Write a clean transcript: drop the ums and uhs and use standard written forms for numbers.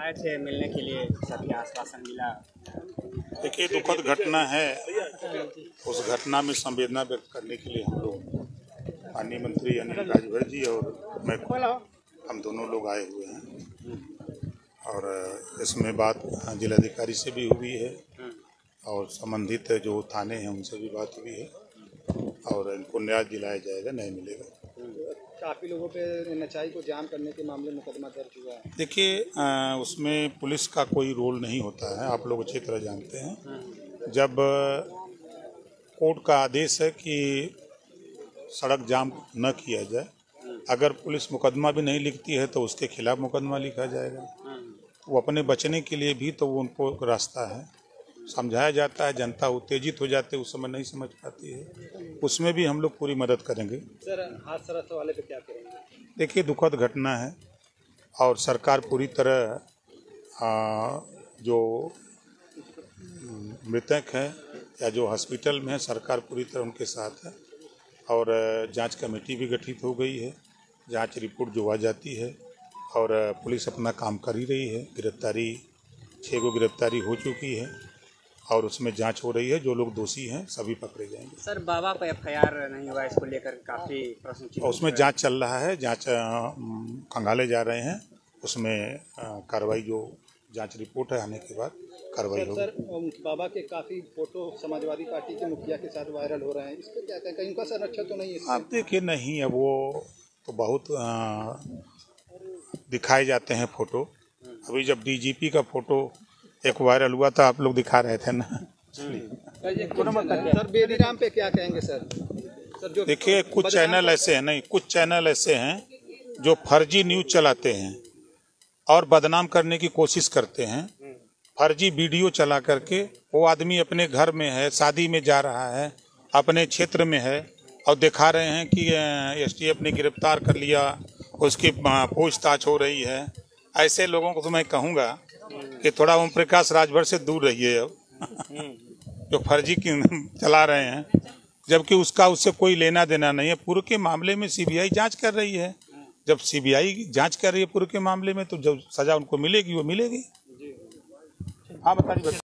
आए थे मिलने के लिए, सबके आश्वासन मिला। देखिए, दुखद घटना है। उस घटना में संवेदना व्यक्त करने के लिए हम लोग माननीय मंत्री अनिल राजभर जी और मैं हम दोनों लोग आए हुए हैं। और इसमें बात जिलाधिकारी से भी हुई है और संबंधित जो थाने हैं उनसे भी बात हुई है और इनको न्याय दिलाया जाएगा, न्याय मिलेगा। काफी लोगों पे नचाई को जाम करने के मामले में मुकदमा दर्ज हुआ है। देखिए, उसमें पुलिस का कोई रोल नहीं होता है, आप लोग अच्छी तरह जानते हैं। जब कोर्ट का आदेश है कि सड़क जाम न किया जाए, अगर पुलिस मुकदमा भी नहीं लिखती है तो उसके खिलाफ मुकदमा लिखा जाएगा। वो अपने बचने के लिए भी तो वो उनको रास्ता है, समझाया जाता है। जनता उत्तेजित हो जाती है, उस समय नहीं समझ पाती है, उसमें भी हम लोग पूरी मदद करेंगे। सर, हादसा वाले पे क्या करेंगे? देखिए, दुखद घटना है और सरकार पूरी तरह जो मृतक है या जो हॉस्पिटल में है, सरकार पूरी तरह उनके साथ है और जांच कमेटी भी गठित हो गई है। जांच रिपोर्ट जो आ जाती है और पुलिस अपना काम कर ही रही है। 6 गिरफ्तारी हो चुकी है और उसमें जांच हो रही है। जो लोग दोषी हैं सभी पकड़े जाएंगे। सर, बाबा पे FIR नहीं हुआ, इसको लेकर काफी प्रश्न। उसमें जांच चल रहा है, जांच खंगाले जा रहे हैं। उसमें कार्रवाई जो जांच रिपोर्ट है आने के बाद कार्रवाई होगी। सर, बाबा के काफी फोटो समाजवादी पार्टी के मुखिया के साथ वायरल हो रहे हैं, इस पर क्या कहें? कहीं उनका संरक्षण तो नहीं है? आप देखिए, नहीं है, वो तो बहुत दिखाए जाते हैं फोटो। अभी जब DGP का फोटो एक वायरल हुआ था, आप लोग दिखा रहे थे ना। सर, बेनीराम पे क्या कहेंगे सर? जो देखिए, कुछ चैनल ऐसे हैं जो फर्जी न्यूज चलाते हैं और बदनाम करने की कोशिश करते हैं। फर्जी वीडियो चला करके वो आदमी अपने घर में है, शादी में जा रहा है, अपने क्षेत्र में है और दिखा रहे हैं कि STF ने गिरफ्तार कर लिया, उसकी पूछताछ हो रही है। ऐसे लोगों को तो मैं कहूँगा कि थोड़ा ओम प्रकाश राजभर से दूर रहिए। अब जो फर्जी चला रहे हैं, जबकि उससे कोई लेना देना नहीं है। पूरे के मामले में CBI जांच कर रही है। जब CBI जांच कर रही है पूरे के मामले में, तो जब सजा उनको मिलेगी वो मिलेगी। हाँ, बताइए।